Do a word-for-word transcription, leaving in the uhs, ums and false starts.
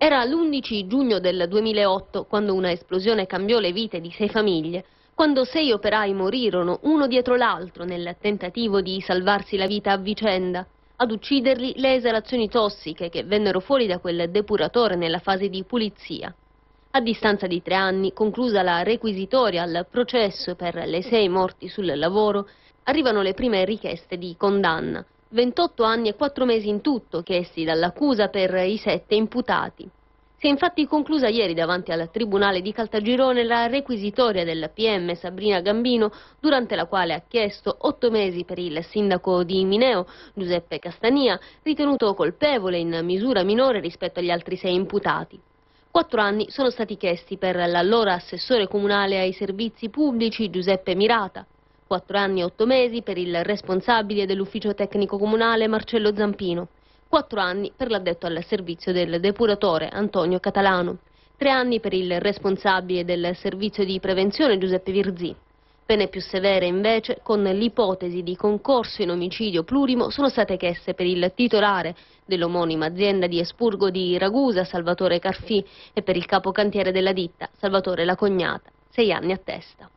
Era l'undici giugno del duemilaotto quando una esplosione cambiò le vite di sei famiglie, quando sei operai morirono uno dietro l'altro nel tentativo di salvarsi la vita a vicenda. Ad ucciderli le esalazioni tossiche che vennero fuori da quel depuratore nella fase di pulizia. A distanza di tre anni, conclusa la requisitoria al processo per le sei morti sul lavoro, arrivano le prime richieste di condanna. ventotto anni e quattro mesi in tutto chiesti dall'accusa per i sette imputati. Si è infatti conclusa ieri davanti al Tribunale di Caltagirone la requisitoria del P M Sabrina Gambino, durante la quale ha chiesto otto mesi per il sindaco di Mineo, Giuseppe Castania, ritenuto colpevole in misura minore rispetto agli altri sei imputati. Quattro anni sono stati chiesti per l'allora assessore comunale ai servizi pubblici Giuseppe Mirata. Quattro anni e otto mesi per il responsabile dell'ufficio tecnico comunale Marcello Zampino. Quattro anni per l'addetto al servizio del depuratore Antonio Catalano. Tre anni per il responsabile del servizio di prevenzione Giuseppe Virzì. Pene più severe invece, con l'ipotesi di concorso in omicidio plurimo, sono state chieste per il titolare dell'omonima azienda di espurgo di Ragusa, Salvatore Carfì, e per il capocantiere della ditta, Salvatore La Cognata. Sei anni a testa.